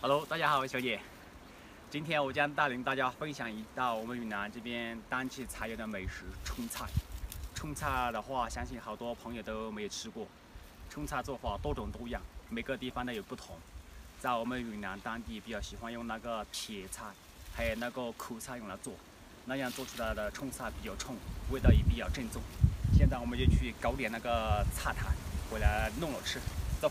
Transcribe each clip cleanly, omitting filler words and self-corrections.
Hello， 大家好，我是小野。今天我将带领大家分享一道我们云南这边当季才有的美食——春菜。春菜的话，相信好多朋友都没有吃过。春菜做法多种多样，每个地方都有不同。在我们云南当地比较喜欢用那个撇菜，还有那个苦菜用来做，那样做出来的春菜比较冲，味道也比较正宗。现在我们就去搞点那个菜苔回来弄了吃，走。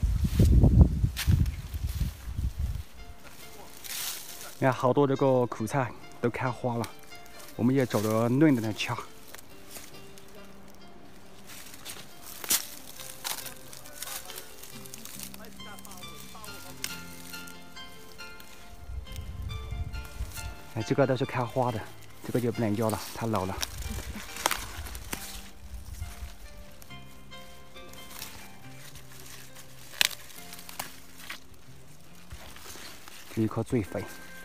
你看，好多这个苦菜都开花了，我们也找着嫩的掐。哎，这个都是开花的，这个就不能要了，太老了。这一颗最肥。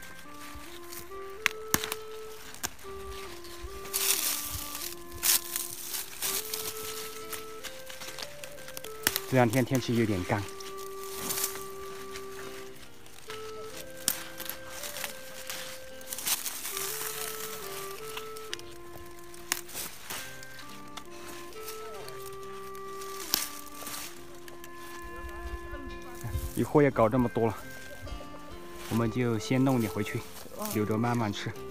这两天天气有点干。一会儿也搞这么多了，我们就先弄点回去，留着慢慢吃。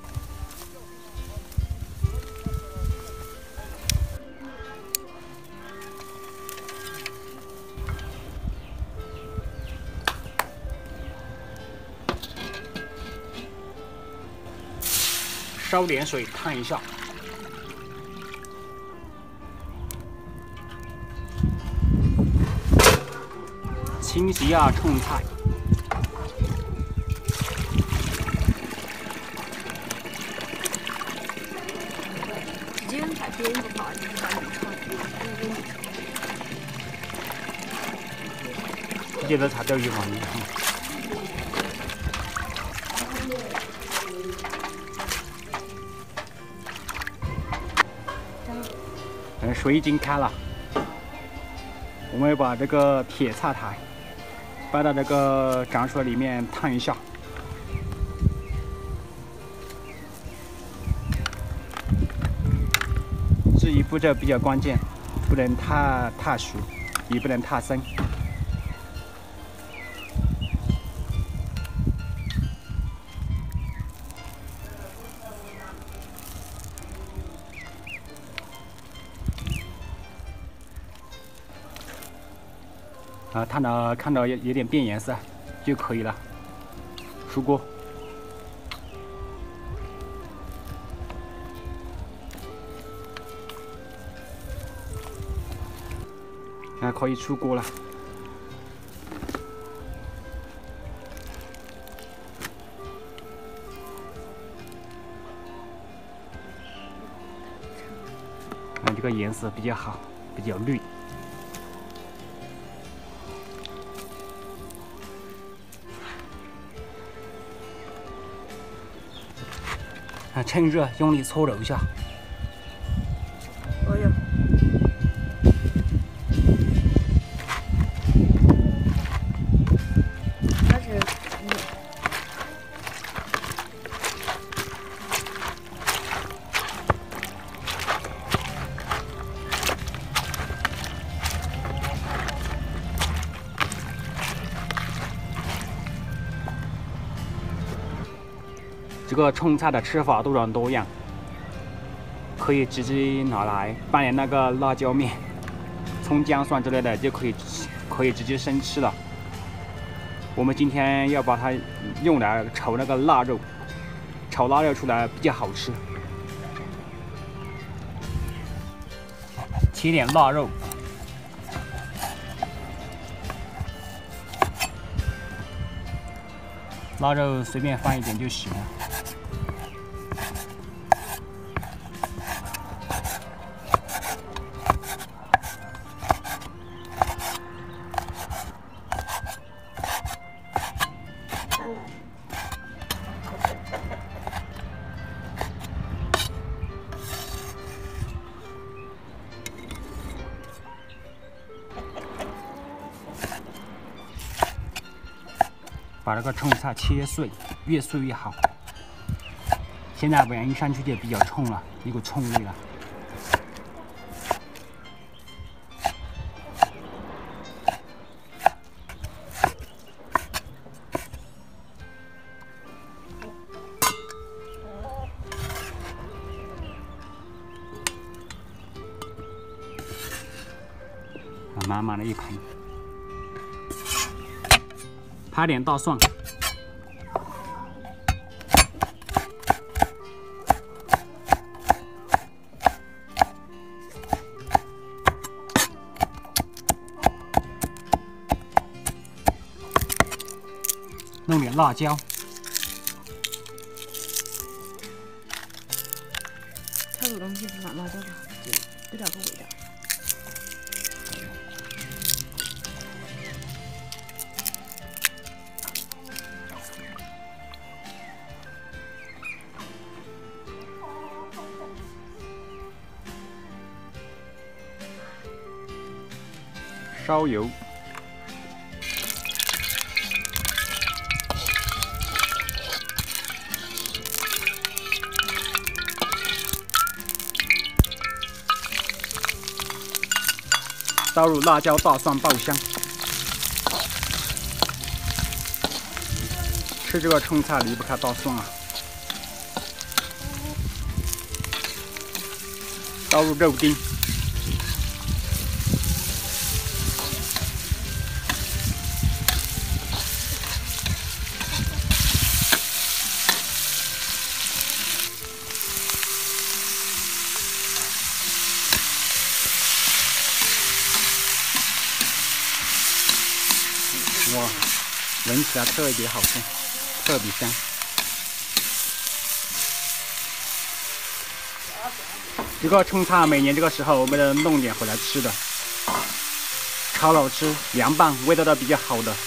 烧点水烫一下，清洗下春菜。 直接用菜边不怕，就是把你炒， 这些的菜都有嘛？水已经开了，我们把这个铁菜苔摆到这个涨水里面烫一下。这一步骤比较关键，不能太熟，也不能太生。烫到看到有点变颜色就可以了，出锅。可以出锅了。这个颜色比较好，比较绿。趁热用力搓揉一下。 哎呀，它是这个春菜的吃法多种多样，可以直接拿来拌点那个辣椒面、葱姜蒜之类的，就可以直接生吃了。我们今天要把它用来炒那个腊肉，炒腊肉出来比较好吃。切点腊肉。腊肉随便放一点就行了。 把这个葱菜切碎，越碎越好。现在闻上去就比较冲了，一股葱味了。满满的一盆，拍点大蒜，弄点辣椒， 炒这东西不放辣椒吧，就有点个味道。 烧油，倒入辣椒、大蒜爆香。吃这个葱菜离不开大蒜啊！倒入肉丁。哇，闻起来特别好吃，特别香。这个葱菜每年这个时候我们都弄点回来吃的，炒了吃，凉拌味道都比较好的。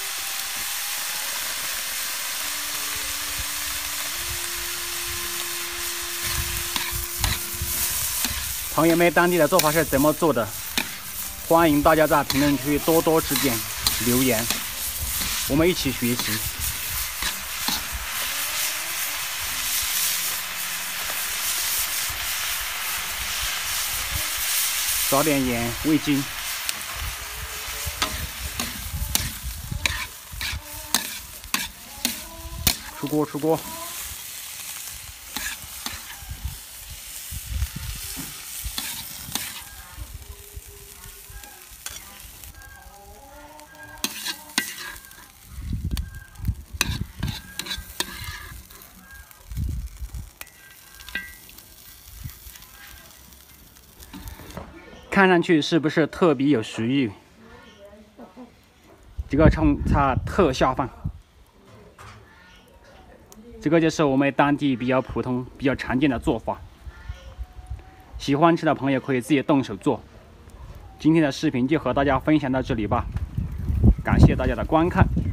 朋友们，当地的做法是怎么做的？欢迎大家在评论区多多指点。留言，我们一起学习。撒点盐、味精，出锅出锅。看上去是不是特别有食欲？这个葱菜特下饭。这个就是我们当地比较普通、比较常见的做法。喜欢吃的朋友可以自己动手做。今天的视频就和大家分享到这里吧，感谢大家的观看。